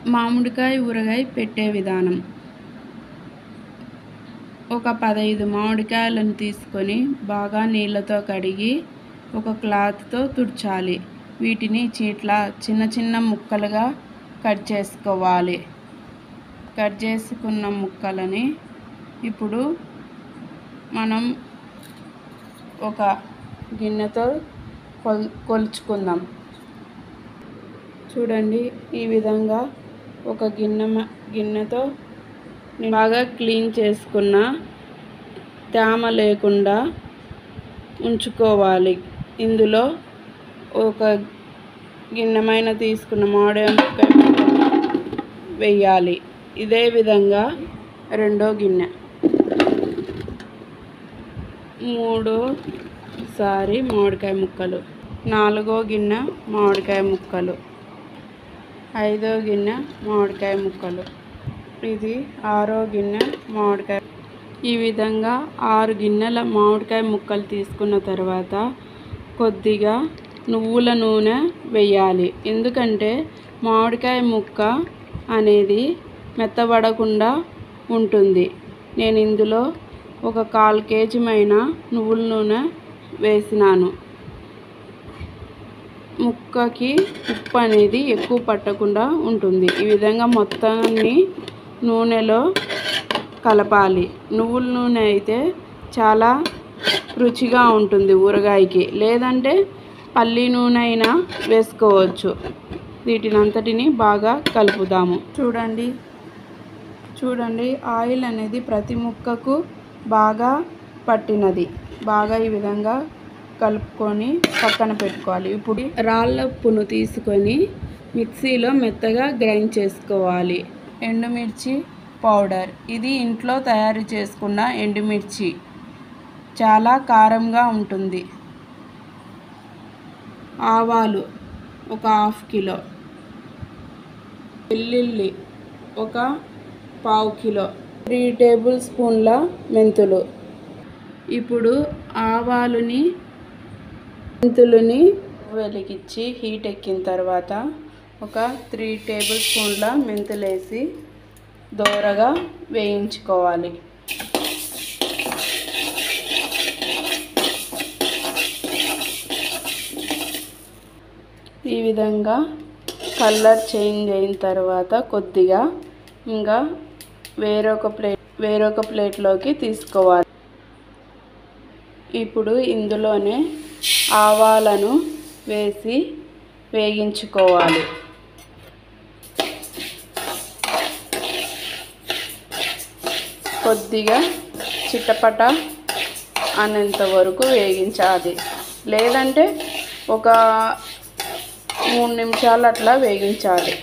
మామిడికాయ ఊరగాయ పెట్టే విధానం. ఒక 15 మామిడికాయలను తీసుకొని బాగా నీళ్ళతో కడిగి ఒక క్లాత్తో తుడచాలి. వీటిని చిన్న చిన్న ముక్కలుగా కట్ చేసుకోవాలి. కట్ చేసుకున్న ముక్కలని ఇప్పుడు మనం ఒక గిన్నెతో కొలుచుకుందాం. చూడండి, ఈ విధంగా ఒక గిన్నెతో బాగా క్లీన్ చేసుకున్న తేమ లేకుండా ఉంచుకోవాలి. ఇందులో ఒక గిన్నెమైన తీసుకున్న మామిడికాయ వేయాలి. ఇదే విధంగా రెండో గిన్నె, మూడోసారి మామిడికాయ ముక్కలు, నాలుగో గిన్నె మామిడికాయ ముక్కలు, ఐదో గిన్నె మామిడికాయ ముక్కలు, ఇది ఆరో గిన్నె మామిడికాయ. ఈ విధంగా 6 గిన్నెల మామిడికాయ ముక్కలు తీసుకున్న తర్వాత కొద్దిగా నువ్వుల నూనె వేయాలి. ఎందుకంటే మామిడికాయ ముక్క అనేది మెత్తబడకుండా ఉంటుంది. నేను ఇందులో ఒక 1/4 కేజీమైన నువ్వుల నూనె వేసినాను. ముక్కకి ఉప్పు అనేది ఎక్కువ పట్టకుండా ఉంటుంది. ఈ విధంగా మొత్తాన్ని నూనెలో కలపాలి. నువ్వుల నూనె అయితే చాలా రుచిగా ఉంటుంది ఊరగాయకి, లేదంటే పల్లి నూనె అయినా వేసుకోవచ్చు. వీటినంతటిని బాగా కలుపుదాము. చూడండి, ఆయిల్ అనేది ప్రతి ముక్కకు బాగా పట్టినది. బాగా ఈ విధంగా కలుపుకొని పక్కన పెట్టుకోవాలి. ఇప్పుడు రాళ్ళ ఉప్పును తీసుకొని మిక్సీలో మెత్తగా గ్రైండ్ చేసుకోవాలి. ఎండుమిర్చి పౌడర్, ఇది ఇంట్లో తయారు చేసుకున్న ఎండుమిర్చి, చాలా కారంగా ఉంటుంది. ఆవాలు ఒక 1/2 కిలో, వెల్లుల్లి ఒక 1/4 కిలో, 3 టేబుల్ స్పూన్ల మెంతులు. ఇప్పుడు మెంతులని వెలిగించి హీట్ ఎక్కిన తర్వాత ఒక 3 టేబుల్ స్పూన్ల మెంతులు వేసి దోరగా వేయించుకోవాలి. ఈ విధంగా కలర్ చేంజ్ అయిన తర్వాత కొద్దిగా ఇంకా వేరొక ప్లేట్లోకి తీసుకోవాలి. ఇప్పుడు ఇందులోనే ఆవాలను వేసి వేగించుకోవాలి. కొద్దిగా చిటపట అనేంత వరకు వేగించాలి, లేదంటే ఒక 3 నిమిషాలు అట్లా వేగించాలి.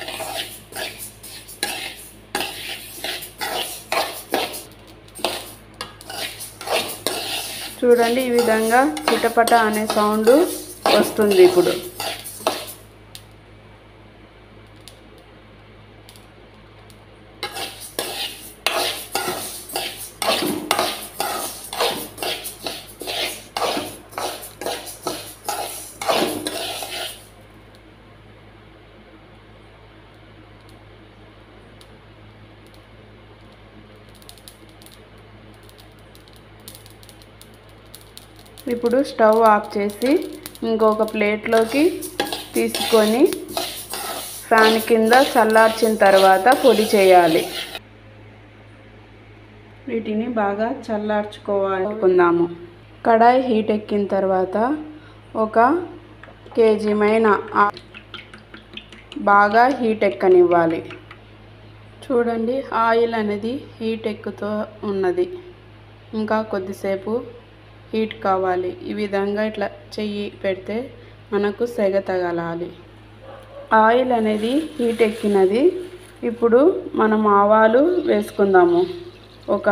చూడండి, ఈ విధంగా చిటపట అనే సౌండ్ వస్తుంది. ఇప్పుడు స్టవ్ ఆఫ్ చేసి ఇంకొక ప్లేట్లోకి తీసుకొని ఫ్యాన్ కింద చల్లార్చిన తర్వాత పొడి చేయాలి. వీటిని బాగా చల్లార్చుకుందాము. కడాయి హీట్ ఎక్కిన తర్వాత 1 కేజీమైన బాగా హీట్ ఎక్కనివ్వాలి. చూడండి, ఆయిల్ అనేది హీట్ ఎక్కుతూ ఉన్నది. ఇంకా కొద్దిసేపు హీట్ కావాలి. ఈ విధంగా ఇట్లా చెయ్యి పెడితే మనకు సెగ తగలాలి. ఆయిల్ అనేది హీట్ ఎక్కినది. ఇప్పుడు మనం ఆవాలు వేసుకుందాము. ఒక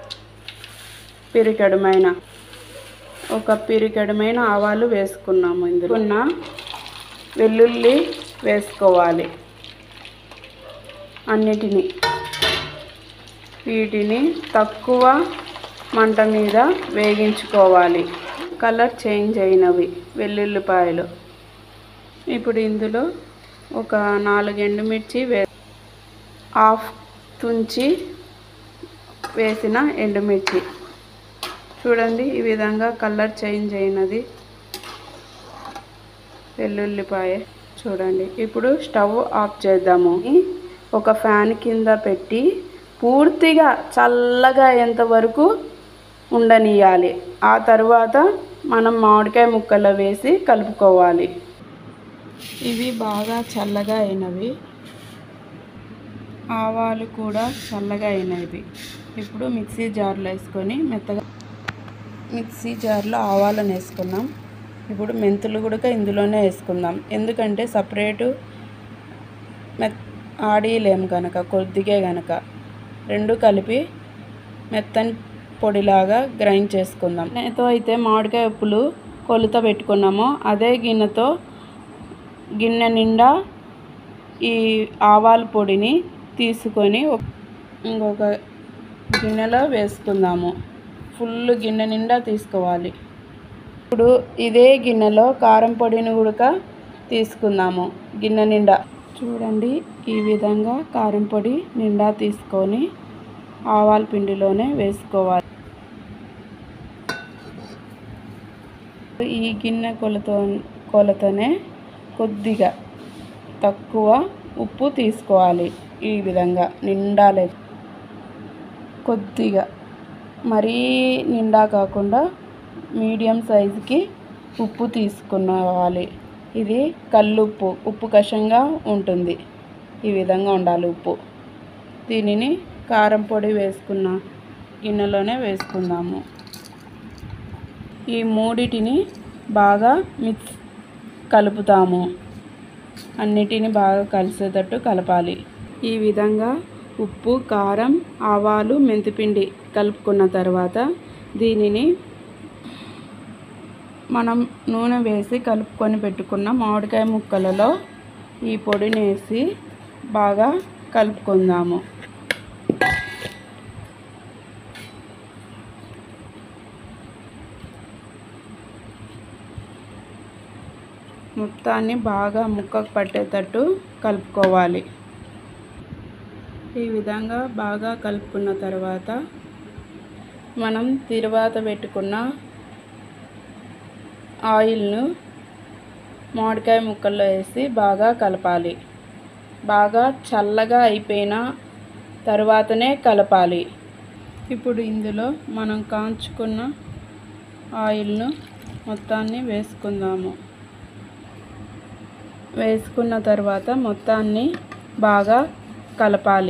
పిరికెడమైన ఆవాలు వేసుకున్నాము. ఇందులో వెల్లుల్లి వేసుకోవాలి. వీటిని తక్కువ మంట మీద వేగించుకోవాలి. కలర్ చేంజ్ అయినవి వెల్లుల్లిపాయలు. ఇప్పుడు ఇందులో ఒక 4 ఎండుమిర్చి హాఫ్ తుంచి వేసిన ఎండుమిర్చి చూడండి, ఈ విధంగా కలర్ చేంజ్ అయినది వెల్లుల్లిపాయ చూడండి. ఇప్పుడు స్టవ్ ఆఫ్ చేద్దాము. ఒక ఫ్యాన్ కింద పెట్టి పూర్తిగా చల్లగా అయ్యేంత వరకు ఉండనియాలి. ఆ తర్వాత మనం మామిడికాయ ముక్కలు వేసి కలుపుకోవాలి. ఇవి బాగా చల్లగా అయినవి, ఆవాలు కూడా చల్లగా అయినవి. ఇప్పుడు మిక్సీ జార్లో వేసుకొని మెత్తగా మిక్సీ జార్లో ఆవాలను వేసుకున్నాం. ఇప్పుడు మెంతులు కూడా ఇందులోనే వేసుకుందాం, ఎందుకంటే సపరేటు ఆడిలేము కనుక, కొద్దిగా కనుక రెండు కలిపి మెత్తని పొడిలాగా గ్రైండ్ చేసుకుందాం. నేతో అయితే మామిడికాయ ఉప్పులు కొలత పెట్టుకున్నామో అదే గిన్నె నిండా ఈ ఆవాల పొడిని తీసుకొని ఇంకొక గిన్నెలో వేసుకుందాము. ఫుల్ గిన్నె నిండా తీసుకోవాలి. ఇప్పుడు ఇదే గిన్నెలో కారం పొడిని కూడా తీసుకుందాము. గిన్నె నిండా చూడండి, ఈ విధంగా కారం పొడి నిండా తీసుకొని ఆవాల పిండిలోనే వేసుకోవాలి. ఈ గిన్నె కొలతనే కొద్దిగా తక్కువ ఉప్పు తీసుకోవాలి. ఈ విధంగా నిండాలి, కొద్దిగా మరీ నిండా కాకుండా మీడియం సైజుకి ఉప్పు తీసుకున్నావాలి. ఇది కల్లుప్పు, ఉప్పు కషంగా ఉంటుంది. ఈ విధంగా ఉండాలి ఉప్పు. దీనిని కారం పొడి వేసుకున్న గిన్నెలోనే వేసుకుందాము. ఈ మూడిటిని బాగా కలుపుతాము. అన్నిటిని బాగా కలిసేటట్టు కలపాలి. ఈ విధంగా ఉప్పు, కారం, ఆవాలు, మెంతిపిండి కలుపుకున్న తర్వాత దీనిని మనం నూనె వేసి కలుపుకొని పెట్టుకున్న మామిడికాయ ముక్కలలో ఈ పొడిని వేసి బాగా కలుపుకుందాము. మొత్తాన్ని బాగా ముక్కకు పట్టేటట్టు కలుపుకోవాలి. ఈ విధంగా బాగా కలుపుకున్న తర్వాత మనం తిరువాత పెట్టుకున్న ఆయిల్ను మామిడికాయ ముక్కల్లో వేసి బాగా కలపాలి. బాగా చల్లగా అయిపోయిన తర్వాతనే కలపాలి. ఇప్పుడు ఇందులో మనం కాంచుకున్న ఆయిల్ను మొత్తాన్ని వేసుకుందాము. వేసుకున్న తర్వాత మొత్తాన్ని బాగా కలపాలి.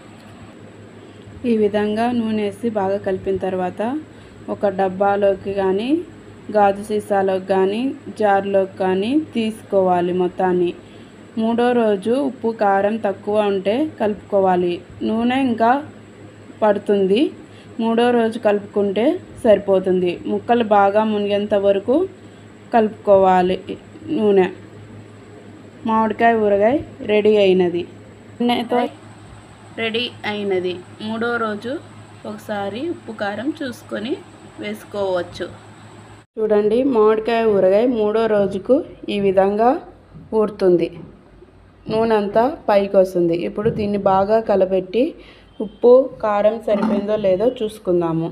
ఈ విధంగా నూనె వేసి బాగా కలిపిన తర్వాత ఒక డబ్బాలోకి కానీ, గాజు సీసాలోకి కానీ, జార్లోకి కానీ తీసుకోవాలి. మొత్తాన్ని మూడో రోజు ఉప్పు కారం తక్కువ ఉంటే కలుపుకోవాలి. నూనె ఇంకా పడుతుంది, మూడో రోజు కలుపుకుంటే సరిపోతుంది. ముక్కలు బాగా మునిగేంత వరకు కలుపుకోవాలి. నూనె మామిడికాయ ఊరగాయ రెడీ అయినది. నూనెతో రెడీ అయినది. మూడో రోజు ఒకసారి ఉప్పు కారం చూసుకొని వేసుకోవచ్చు. చూడండి, మామిడికాయ ఊరగాయ మూడో రోజుకు ఈ విధంగా ఊరుతుంది. నూనె అంతా పైకి వస్తుంది. ఇప్పుడు దీన్ని బాగా కలబెట్టి ఉప్పు కారం సరిపోయిందో లేదో చూసుకుందాము.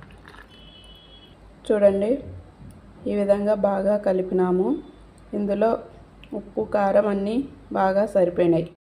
చూడండి, ఈ విధంగా బాగా కలిపినాము. ఇందులో ఉప్పు కారం అన్నీ బాగా సరిపోయినాయి.